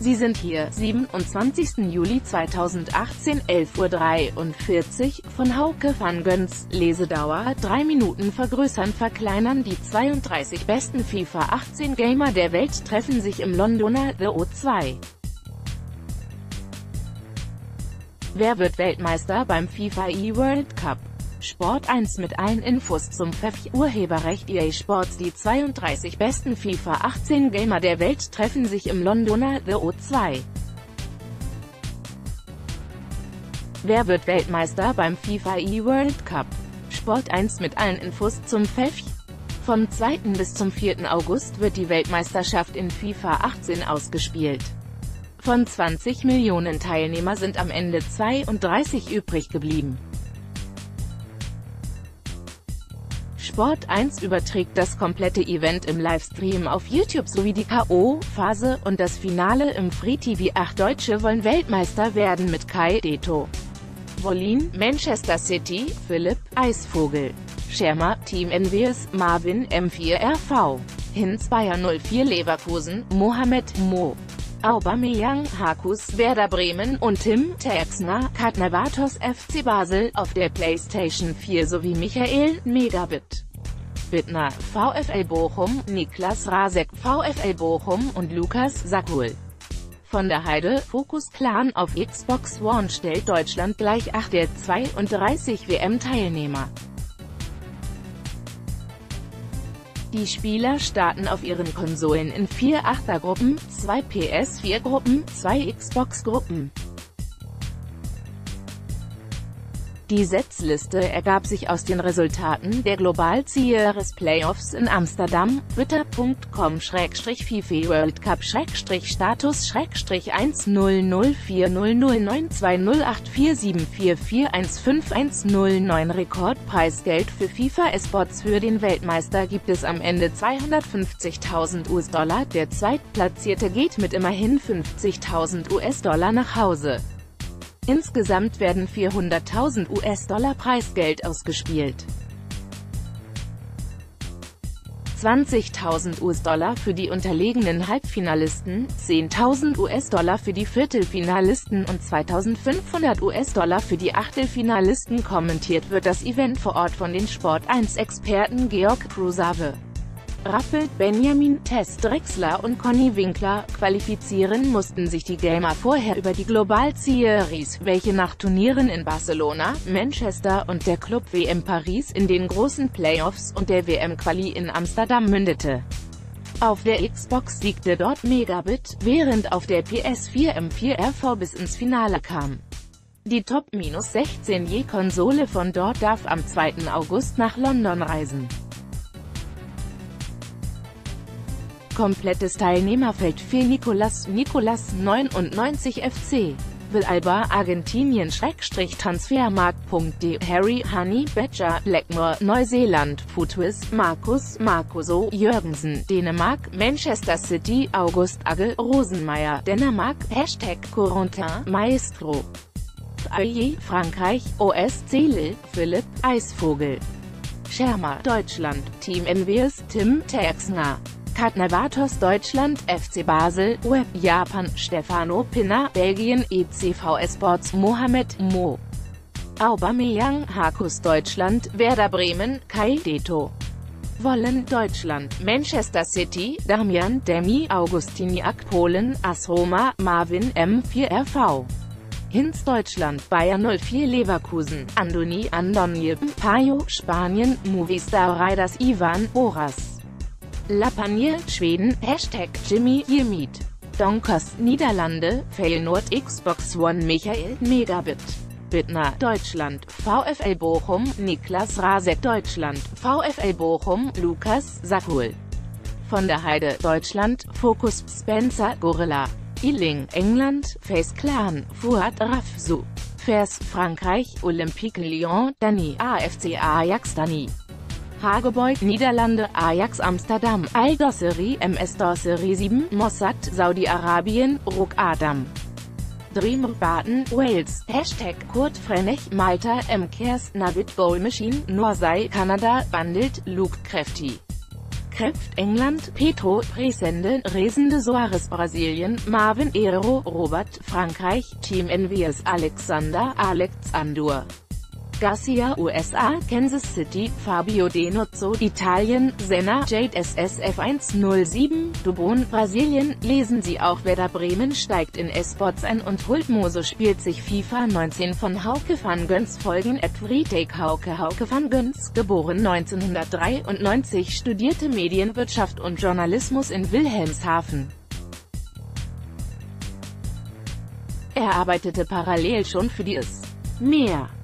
Sie sind hier, 27. Juli 2018, 11:43 Uhr, von Hauke van Göns, Lesedauer 3 Minuten. Vergrößern/verkleinern. Die 32 besten FIFA 18 Gamer der Welt treffen sich im Londoner The O2. Wer wird Weltmeister beim FIFA eWorld Cup? Sport 1 mit allen Infos zum FIFA. Urheberrecht EA Sports. Die 32 besten FIFA 18 Gamer der Welt treffen sich im Londoner The O2. Wer wird Weltmeister beim FIFA eWorld Cup? Sport 1 mit allen Infos zum FIFA. Vom 2. bis zum 4. August wird die Weltmeisterschaft in FIFA 18 ausgespielt. Von 20 Millionen Teilnehmer sind am Ende 32 übrig geblieben. Sport 1 überträgt das komplette Event im Livestream auf YouTube sowie die K.O.-Phase und das Finale im Free TV. 8 Deutsche wollen Weltmeister werden mit Kai Deto. Wollin, Manchester City, Philipp, Eisvogel. Schermer, Team NWS, Marvin, M4RV. Hinz, Bayer 04 Leverkusen, Mohamed, Mo. Aubameyang, Hakus, Werder Bremen und Tim Terxner, Katnavatos FC Basel, auf der PlayStation 4 sowie Michael, Megabit. Bittner, VfL Bochum, Niklas Rasek, VfL Bochum und Lukas Sakul. Von der Heide, Focus Clan auf Xbox One stellt Deutschland gleich 8 der 32 WM-Teilnehmer. Die Spieler starten auf ihren Konsolen in 4 Achtergruppen, 2 PS4-Gruppen, 2 Xbox-Gruppen. Die Setzliste ergab sich aus den Resultaten der Global Series Playoffs in Amsterdam. Twitter.com/FIFA World Cup /Status/10040920847444151009 Rekordpreisgeld für FIFA Esports. Für den Weltmeister gibt es am Ende $250.000. Der Zweitplatzierte geht mit immerhin $50.000 nach Hause. Insgesamt werden $400.000 Preisgeld ausgespielt. $20.000 für die unterlegenen Halbfinalisten, $10.000 für die Viertelfinalisten und $2.500 für die Achtelfinalisten. Kommentiert wird das Event vor Ort von den Sport1-Experten Georg Krusave, Rappelt, Benjamin, Tess Drexler und Conny Winkler. Qualifizieren mussten sich die Gamer vorher über die Global Series, welche nach Turnieren in Barcelona, Manchester und der Club WM Paris in den großen Playoffs und der WM-Quali in Amsterdam mündete. Auf der Xbox siegte dort Megabit, während auf der PS4 M4RV bis ins Finale kam. Die Top-16 je Konsole von dort darf am 2. August nach London reisen. Komplettes Teilnehmerfeld für Nicolas 99 FC. Villalba, Argentinien /Transfermarkt.de Harry, Honey Badger, Blackmore, Neuseeland Futwiz, Marcuso, Jürgensen, Dänemark Manchester City, August Agge, Rosenmeier, Dänemark, #Corentin, Maestro. Aye, Frankreich, OSC Lille, Philipp, Eisvogel. Schermer, Deutschland, Team NWS, Tim Terxner. Katnavatos Deutschland, FC Basel, Web, Japan, Stefano Pinna, Belgien, ECV Esports, Mohamed, Mo. Aubameyang, Hakus Deutschland, Werder Bremen, Kai Deto. Wollen Deutschland, Manchester City, Damian Demi, Augustiniak Polen, AS Roma, Marvin, M4RV. Hinz Deutschland, Bayer 04 Leverkusen, Andoni Andonje, Pajo, Spanien, Movistar Riders Ivan, Boras. Lapagne, Schweden, #Jimmy Yemit. Donkers, Niederlande, Feyenoord Xbox One Michael, Megabit. Bittner, Deutschland, VfL Bochum, Niklas Rasek Deutschland, VfL Bochum, Lukas Sakul. Von der Heide, Deutschland, Focus, Spencer, Gorilla. Ealing, England, Face Clan, Fuad Rafsu. Fers, Frankreich, Olympique Lyon, Dani, AFC Ajax Dani. Hagebeut, Niederlande, Ajax Amsterdam, Al-Dosseri, MS Dosseri 7, Mossad, Saudi-Arabien, Ruk Adam. Dreamer Baden, Wales, Kurt Frenech, Malta, Mkers, Navid Goal Machine, Norsei, Kanada, Bundled, Luke Crafty. Kraft England, Petro, Presende, Resende Soares Brasilien, Marvin Ero, Robert, Frankreich, Team NVS Alexander, Alex Andur. Garcia USA, Kansas City, Fabio Denozzo, Italien, Senna, Jade SSF 107, Dubon, Brasilien. Lesen Sie auch: Werder Bremen steigt in eSports ein und holt Moso, spielt sich FIFA 19 von Hauke van Göns. Folgen @retake Hauke van Göns, geboren 1993, studierte Medienwirtschaft und Journalismus in Wilhelmshaven. Er arbeitete parallel schon für die IS. Mehr